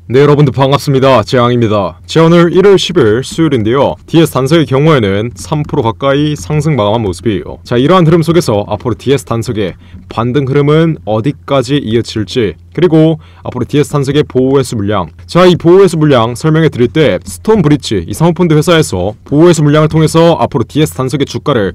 네, 여러분들 반갑습니다. 재앙입니다. 오늘 1월 10일 수요일인데요. DS 단석의 경우에는 3% 가까이 상승 마감한 모습이에요. 이러한 흐름 속에서 앞으로 DS 단석의 반등 흐름은 어디까지 이어질지, 그리고 앞으로 DS 단석의 보호회수 물량, 이 보호회수 물량 설명해 드릴 때 스톤 브릿지 이 사모펀드 회사에서 보호회수 물량을 통해서 앞으로 DS 단석의 주가를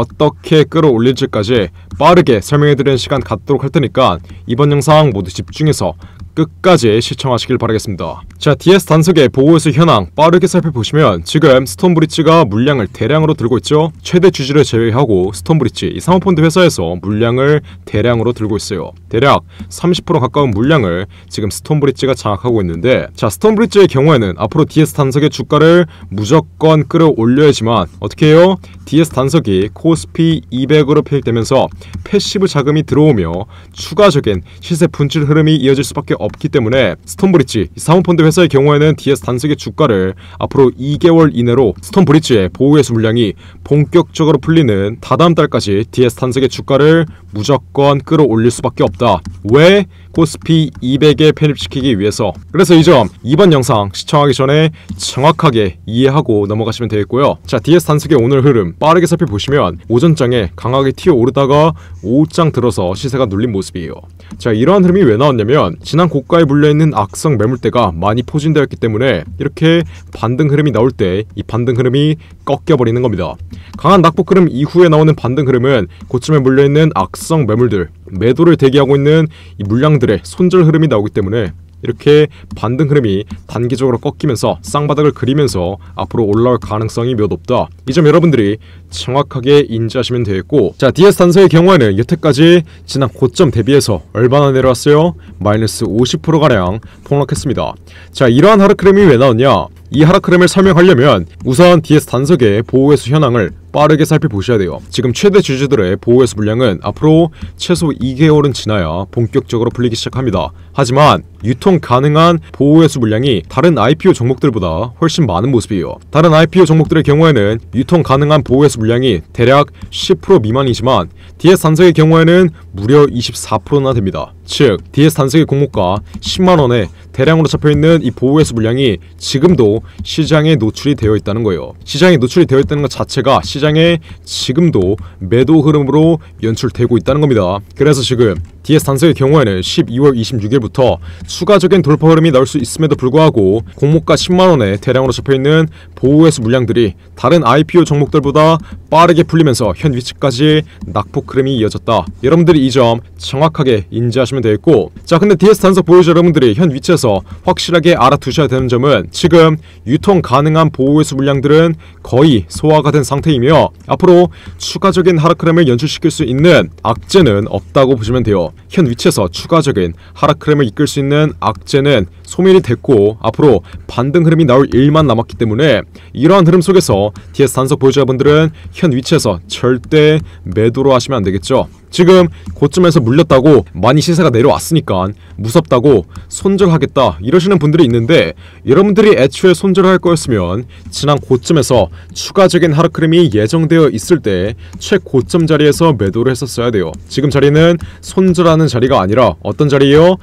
어떻게 끌어올릴지까지 빠르게 설명해 드리는 시간 갖도록 할 테니까 이번 영상 모두 집중해서 끝까지 시청하시길 바라겠습니다. DS 단석의 보호회수 현황 빠르게 살펴보시면 지금 스톤 브릿지가 물량을 대량으로 들고 있죠. 최대 주주를 제외하고 스톤 브릿지 이 사모펀드 회사에서 물량을 대량으로 들고 있어요. 대략 30% 가까운 물량을 지금 스톤 브릿지가 장악하고 있는데, 스톤 브릿지의 경우에는 앞으로 DS 단석의 주가를 무조건 끌어올려야지만 어떻게 해요? DS 단석이 코스피 200으로 편입되면서 패시브 자금이 들어오며 추가적인 시세 분출 흐름이 이어질 수밖에 없기 때문에 스톤 브릿지 사모펀드 회사의 경우에는 DS 단석의 주가를 앞으로 2개월 이내로 스톤 브릿지의 보호회수 물량이 본격적으로 풀리는 다다음 달까지 DS 단석의 주가를 무조건 끌어올릴 수밖에 없다. 왜? 코스피 200에 편입시키기 위해서. 그래서 이 점 이번 영상 시청하기 전에 정확하게 이해하고 넘어가시면 되겠고요. DS 단석의 오늘 흐름 빠르게 살펴보시면 오전장에 강하게 튀어오르다가 오후장 들어서 시세가 눌린 모습이에요. 이러한 흐름이 왜 나왔냐면 지난 고가에 물려있는 악성 매물대가 많이 포진되었기 때문에 이렇게 반등 흐름이 나올 때 이 반등 흐름이 꺾여버리는 겁니다. 강한 낙폭 흐름 이후에 나오는 반등 흐름은 고점에 물려있는 악성 매물들, 매도를 대기하고 있는 이 물량들의 손절 흐름이 나오기 때문에 이렇게 반등 흐름이 단기적으로 꺾이면서 쌍바닥을 그리면서 앞으로 올라올 가능성이 몇 없다. 이 점 여러분들이 정확하게 인지하시면 되겠고, DS 단석의 경우에는 여태까지 지난 고점 대비해서 얼마나 내려왔어요? 마이너스 50%가량 폭락했습니다. 이러한 하락 흐름이 왜 나왔냐? 이 하락 흐름을 설명하려면 우선 DS 단석의 보호회수 현황을 빠르게 살펴보셔야 돼요. 지금 최대 주주들의 보호회수 물량은 앞으로 최소 2개월은 지나야 본격적으로 풀리기 시작합니다. 하지만 유통 가능한 보호회수 물량이 다른 IPO 종목들보다 훨씬 많은 모습이에요. 다른 IPO 종목들의 경우에는 유통 가능한 보호회수 물량이 대략 10% 미만이지만 DS 단석의 경우에는 무려 24%나 됩니다. 즉 DS 단석의 공모가 10만원에 대량으로 잡혀있는 이 보호회수 물량이 지금도 시장에 노출이 되어 있다는 거예요. 시장에 노출이 되어 있다는 것 자체가 시장에 지금도 매도 흐름으로 연출되고 있다는 겁니다. 그래서 지금 DS 단석의 경우에는 12월 26일부터 추가적인 돌파 흐름이 나올 수 있음에도 불구하고 공모가 10만원에 대량으로 잡혀있는 보호회수 물량들이 다른 IPO 종목들보다 빠르게 풀리면서 현 위치까지 낙폭 흐름이 이어졌다. 여러분들이 이 점 정확하게 인지하시면 되겠고, 근데 DS 단석 보유자 여러분들이 현 위치에서 확실하게 알아두셔야 되는 점은 지금 유통 가능한 보호회수 물량들은 거의 소화가 된 상태이며 앞으로 추가적인 하락 흐름을 연출시킬 수 있는 악재는 없다고 보시면 돼요. 현 위치에서 추가적인 하락 흐름을 이끌 수 있는 악재는 소멸이 됐고 앞으로 반등 흐름이 나올 일만 남았기 때문에 이러한 흐름 속에서 DS 단석 보유자분들은 현 위치에서 절대 매도로 하시면 안 되겠죠. 지금 고점에서 물렸다고 많이 시세가 내려왔으니까 무섭다고 손절하겠다 이러시는 분들이 있는데, 여러분들이 애초에 손절할 거였으면 지난 고점에서 추가적인 하락 흐름이 예정되어 있을 때 최고점 자리에서 매도를 했었어야 돼요. 지금 자리는 손절하는 자리가 아니라 어떤 자리예요?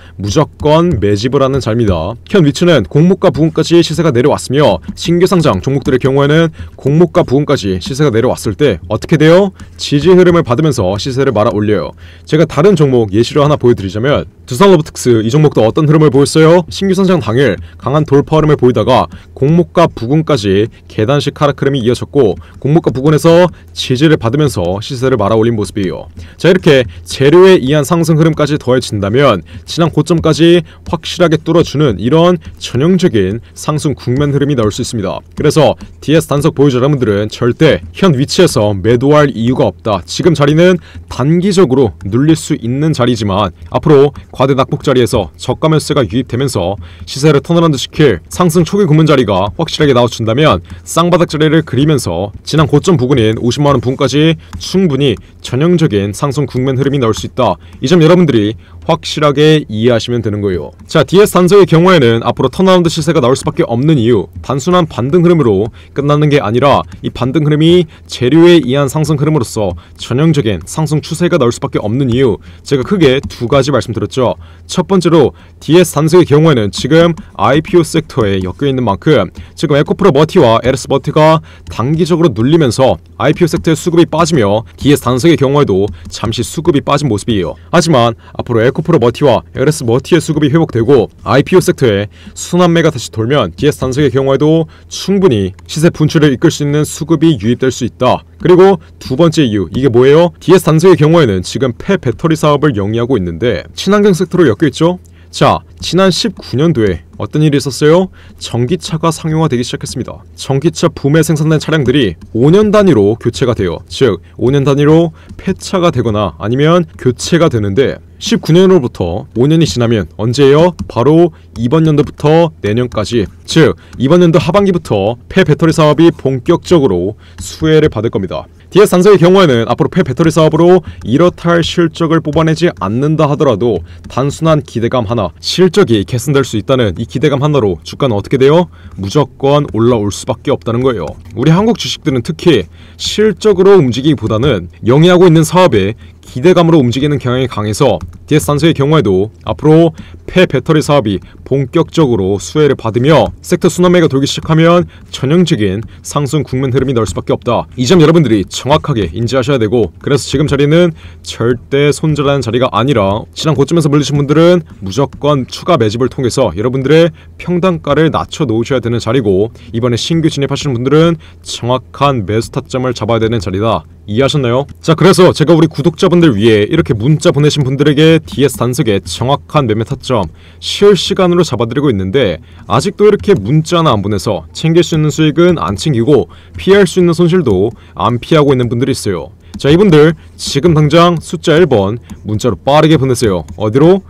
무조건 매집을 하는 자리입니다. 현 위치는 공모가 부근까지 시세가 내려왔으며 신규 상장 종목들의 경우에는 공모가 부근까지 시세가 내려왔을 때 어떻게 돼요? 지지 흐름을 받으면서 시세를 말아 올려요. 제가 다른 종목 예시로 하나 보여드리자면 두산로보틱스 이 종목도 어떤 흐름을 보였어요? 신규 상장 당일 강한 돌파 흐름을 보이다가 공모가 부근까지 계단식 하락 흐름이 이어졌고 공모가 부근에서 지지를 받으면서 시세를 말아 올린 모습이에요. 이렇게 재료에 의한 상승 흐름까지 더해진다면 지난 고점까지 확실하게 뚫어주는 이런 전형적인 상승 국면 흐름이 나올 수 있습니다. 그래서 DS 단석 보유자 여러분들은 절대 현 위치에서 매도할 이유가 없다. 지금 자리는 단기적으로 눌릴 수 있는 자리지만 앞으로 과대 낙폭 자리에서 저가 매수세가 유입되면서 시세를 턴어라운드 시킬 상승 초기 구문 자리가 확실하게 나와준다면 쌍바닥 자리를 그리면서 지난 고점 부근인 50만원 부근까지 충분히 전형적인 상승 국면 흐름이 나올 수 있다. 이 점 여러분들이 확실하게 이해하시면 되는 거예요. 자, DS 단석의 경우에는 앞으로 턴어라운드 시세가 나올 수밖에 없는 이유, 단순한 반등 흐름으로 끝나는 게 아니라 이 반등 흐름이 재료에 의한 상승 흐름으로서 전형적인 상승 추세가 나올 수밖에 없는 이유, 제가 크게 두 가지 말씀드렸죠. 첫 번째로 DS 단석의 경우에는 지금 IPO 섹터에 엮여있는 만큼 지금 에코프로 머티와 LS 머티가 단기적으로 눌리면서 IPO 섹터의 수급이 빠지며 DS 단석의 경우에도 잠시 수급이 빠진 모습이에요. 하지만 앞으로 에코프로 머티와 LS 머티의 수급이 회복되고 IPO 섹터에 순환매가 다시 돌면 DS 단석의 경우에도 충분히 시세 분출을 이끌 수 있는 수급이 유입될 수 있다. 그리고 두 번째 이유, 이게 뭐예요? DS 단석의 경우에는 지금 폐배터리 사업을 영위하고 있는데 친환경 섹터로 엮여있죠? 자, 지난 19년도에 어떤 일이 있었어요? 전기차가 상용화되기 시작했습니다. 전기차 붐에 생산된 차량들이 5년 단위로 교체가 돼요. 즉 5년 단위로 폐차가 되거나 아니면 교체가 되는데 19년으로부터 5년이 지나면 언제예요? 바로 이번 연도부터 내년까지, 즉 이번 연도 하반기부터 폐배터리 사업이 본격적으로 수혜를 받을 겁니다. DS 단석의 경우에는 앞으로 폐배터리 사업으로 이렇다 할 실적을 뽑아내지 않는다 하더라도 단순한 기대감 하나, 실적이 개선될 수 있다는 이 기대감 하나로 주가는 어떻게 돼요? 무조건 올라올 수밖에 없다는 거예요. 우리 한국 주식들은 특히 실적으로 움직이기보다는 영위하고 있는 사업에 기대감으로 움직이는 경향이 강해서 DS 단석의 경우에도 앞으로 폐배터리 사업이 본격적으로 수혜를 받으며 섹터 순환매가 돌기 시작하면 전형적인 상승 국면 흐름이 나올 수밖에 없다. 이 점 여러분들이 정확하게 인지하셔야 되고, 그래서 지금 자리는 절대 손절하는 자리가 아니라 지난 고점에서 물리신 분들은 무조건 추가 매집을 통해서 여러분들의 평단가를 낮춰 놓으셔야 되는 자리고, 이번에 신규 진입하시는 분들은 정확한 매수 타점을 잡아야 되는 자리다. 이해하셨나요? 자, 그래서 제가 우리 구독자분들 위해 이렇게 문자 보내신 분들에게 DS 단석의 정확한 매매 타점 실시간으로 잡아드리고 있는데, 아직도 이렇게 문자나 안 보내서 챙길 수 있는 수익은 안 챙기고 피할 수 있는 손실도 안 피하고 있는 분들이 있어요. 자, 이분들 지금 당장 숫자 1번 문자로 빠르게 보내세요. 어디로?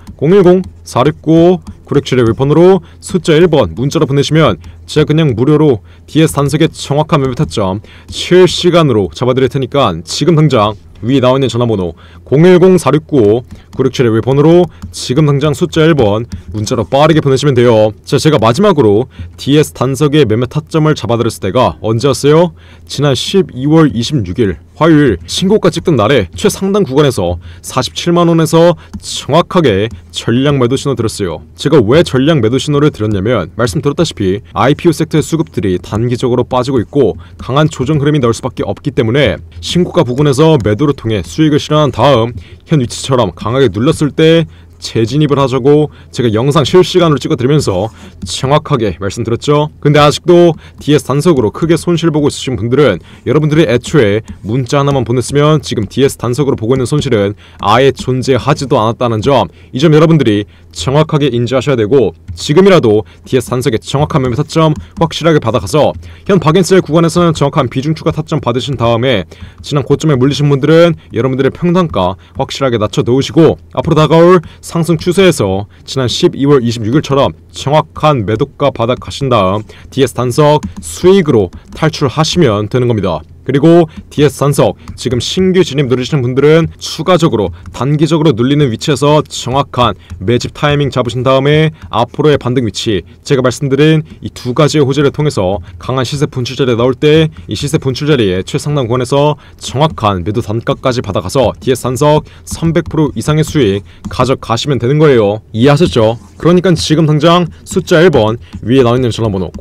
010-469-9671 웹폰으로 숫자 1번 문자로 보내시면 제가 그냥 무료로 DS 단석의 정확한 매매 타점 실시간으로 잡아드릴 테니까 지금 당장 위에 나와있는 전화번호 010-469-9671 웹폰으로 지금 당장 숫자 1번 문자로 빠르게 보내시면 돼요. 자, 제가 마지막으로 DS 단석의 매매 타점을 잡아드렸을 때가 언제였어요? 지난 12월 26일 화요일 신고가 찍던 날에 최상단 구간에서 47만원에서 정확하게 전량 매도 신호 드렸어요. 제가 왜 전량 매도 신호를 드렸냐면, 말씀드렸다시피 IPO 섹터의 수급들이 단기적으로 빠지고 있고 강한 조정 흐름이 나올 수밖에 없기 때문에 신고가 부근에서 매도를 통해 수익을 실현한 다음 현 위치처럼 강하게 눌렀을 때 재진입을 하자고 제가 영상 실시간으로 찍어드리면서 정확하게 말씀드렸죠. 근데 아직도 DS 단석으로 크게 손실 보고 있으신 분들은 여러분들이 애초에 문자 하나만 보냈으면 지금 DS 단석으로 보고 있는 손실은 아예 존재하지도 않았다는 점, 이 점 여러분들이 정확하게 인지하셔야 되고, 지금이라도 DS 단석의 정확한 매매 타점 확실하게 받아가서 현 박앤셀 구간에서는 정확한 비중 추가 타점 받으신 다음에 지난 고점에 물리신 분들은 여러분들의 평단가 확실하게 낮춰 놓으시고, 앞으로 다가올 상승 추세에서 지난 12월 26일처럼 정확한 매도가 받아 가신 다음 DS 단석 수익으로 탈출하시면 되는 겁니다. 그리고 DS 단석 지금 신규 진입 누리시는 분들은 추가적으로 단기적으로 눌리는 위치에서 정확한 매집 타이밍 잡으신 다음에 앞으로의 반등 위치, 제가 말씀드린 이 두 가지의 호재를 통해서 강한 시세 분출 자리에 나올 때 이 시세 분출 자리에 최상단 구간에서 정확한 매도 단가까지 받아가서 DS 단석 300% 이상의 수익 가져가시면 되는 거예요. 이해하셨죠? 그러니까 지금 당장 숫자 1번 위에 나와있는 전화번호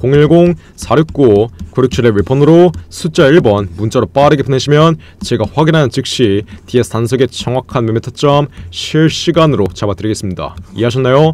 010-469-9671 웹폰으로 숫자 1번 문자로 빠르게 보내시면 제가 확인하는 즉시 DS 단석의 정확한 매매 타점 실시간으로 잡아드리겠습니다. 이해하셨나요?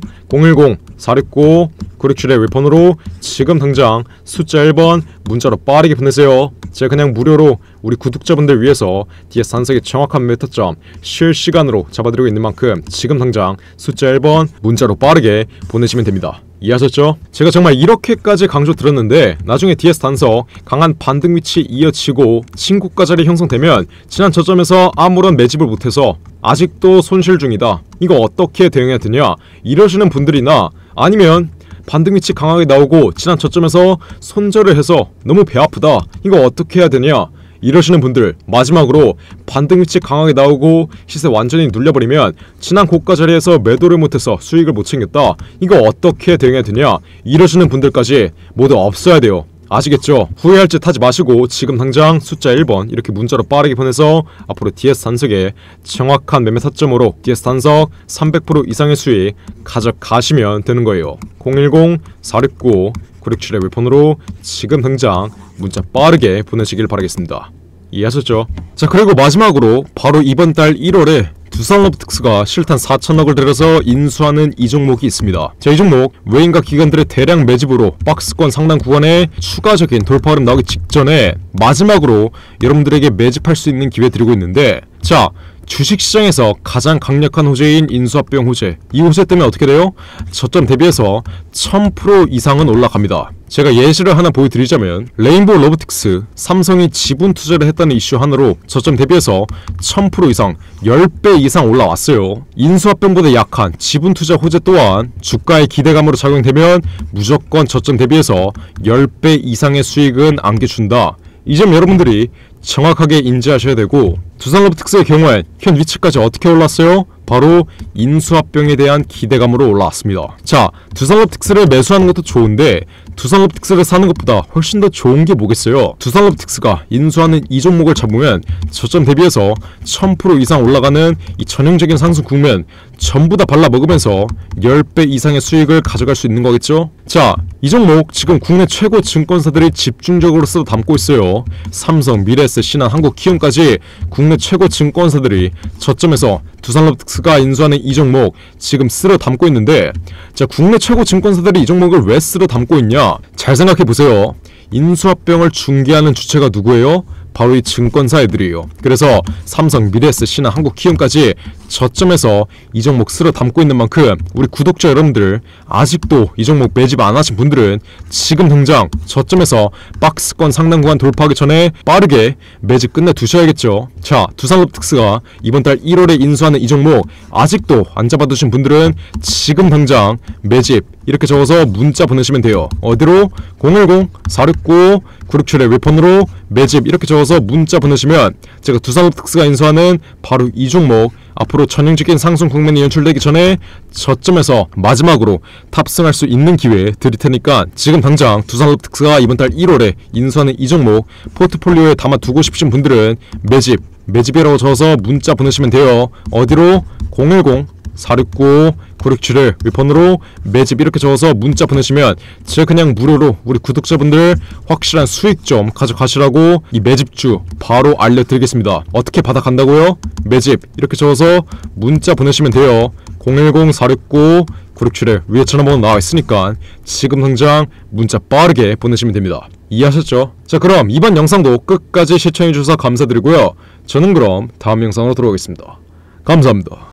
010-469-9671 웹폰으로 지금 당장 숫자 1번 문자로 빠르게 보내세요. 제가 그냥 무료로 우리 구독자분들 위해서 DS 단석의 정확한 매매 타점 실시간으로 잡아드리고 있는 만큼 지금 당장 숫자 1번 문자로 빠르게 보내시면 됩니다. 이해하셨죠? 제가 정말 이렇게까지 강조 드렸는데 나중에 DS 단석 강한 반등 위치 이어지고 신고가 자리 형성되면 지난 저점에서 아무런 매집을 못해서 아직도 손실 중이다, 이거 어떻게 대응해야 되냐 이러시는 분들이나, 아니면 반등 위치 강하게 나오고 지난 저점에서 손절을 해서 너무 배 아프다, 이거 어떻게 해야 되냐 이러시는 분들 마지막으로 반등 위치 강하게 나오고 시세 완전히 눌려버리면 지난 고가 자리에서 매도를 못해서 수익을 못 챙겼다. 이거 어떻게 대응해야 되냐? 이러시는 분들까지 모두 없어야 돼요. 아시겠죠? 후회할 짓 하지 마시고 지금 당장 숫자 1번 이렇게 문자로 빠르게 보내서 앞으로 DS 단석에 정확한 매매 타점으로 DS 단석 300% 이상의 수익 가져가시면 되는 거예요. 010-469-9671 웹폰으로 지금 당장 문자 빠르게 보내시길 바라겠습니다. 이해하셨죠? 자, 그리고 마지막으로 바로 이번 달 1월에 두산로보틱스가 실탄 4천억을 들여서 인수하는 이 종목이 있습니다. 자, 이 종목 외인과 기관들의 대량 매집으로 박스권 상단 구간에 추가적인 돌파 흐름 나오기 직전에 마지막으로 여러분들에게 매집할 수 있는 기회 드리고 있는데, 자, 주식시장에서 가장 강력한 호재인 인수합병 호재, 이 호재 때문에 어떻게 돼요? 저점 대비해서 1000% 이상은 올라갑니다. 제가 예시를 하나 보여드리자면 레인보우 로보틱스, 삼성이 지분 투자를 했다는 이슈 하나로 저점 대비해서 1000% 이상, 10배 이상 올라왔어요. 인수합병보다 약한 지분 투자 호재 또한 주가의 기대감으로 작용되면 무조건 저점 대비해서 10배 이상의 수익은 안겨준다. 이 점 여러분들이 정확하게 인지하셔야 되고, 두산로보틱스의 경우엔 현 위치까지 어떻게 올랐어요? 바로 인수합병에 대한 기대감으로 올라왔습니다. 자, 두산로보틱스를 매수하는 것도 좋은데 두산로보틱스를 사는 것보다 훨씬 더 좋은 게 뭐겠어요? 두산로보틱스가 인수하는 이 종목을 잡으면 저점 대비해서 1000% 이상 올라가는 이 전형적인 상승 국면 전부 다 발라먹으면서 10배 이상의 수익을 가져갈 수 있는 거겠죠? 자, 이 종목 지금 국내 최고 증권사들이 집중적으로 쓸어 담고 있어요. 삼성, 미래에셋, 신한, 한국키움까지 국내 최고 증권사들이 저점에서 두산로보틱스가 인수하는 이 종목 지금 쓸어 담고 있는데, 자, 국내 최고 증권사들이 이 종목을 왜 쓸어 담고 있냐? 잘 생각해보세요. 인수합병을 중개하는 주체가 누구예요? 바로 이 증권사 애들이에요. 그래서 삼성, 미래에셋, 신한, 한국키움까지 저점에서 이 종목 쓸어 담고 있는 만큼 우리 구독자 여러분들 아직도 이 종목 매집 안 하신 분들은 지금 당장 저점에서 박스권 상단 구간 돌파하기 전에 빠르게 매집 끝내 두셔야겠죠. 자, 두산로보틱스가 이번 달 1월에 인수하는 이 종목 아직도 안 잡아두신 분들은 지금 당장 매집 이렇게 적어서 문자 보내시면 돼요. 어디로? 010-469-9671 웹폰으로 매집 이렇게 적어서 문자 보내시면 제가 두산로보틱스가 인수하는 바로 이 종목 앞으로 전형적인 상승 국면이 연출되기 전에 저점에서 마지막으로 탑승할 수 있는 기회 드릴 테니까 지금 당장 두산로보틱스가 이번 달 1월에 인수하는 이 종목 포트폴리오에 담아두고 싶으신 분들은 매집이라고 적어서 문자 보내시면 돼요. 어디로? 010-469-9671 웹폰으로 매집 이렇게 적어서 문자 보내시면 제가 그냥 무료로 우리 구독자분들 확실한 수익 좀 가져가시라고 이 매집주 바로 알려드리겠습니다. 어떻게 받아간다고요? 매집 이렇게 적어서 문자 보내시면 돼요. 010-469-9671 위에 전화번호 나와 있으니까 지금 당장 문자 빠르게 보내시면 됩니다. 이해하셨죠? 자, 그럼 이번 영상도 끝까지 시청해주셔서 감사드리고요. 저는 그럼 다음 영상으로 돌아오겠습니다. 감사합니다.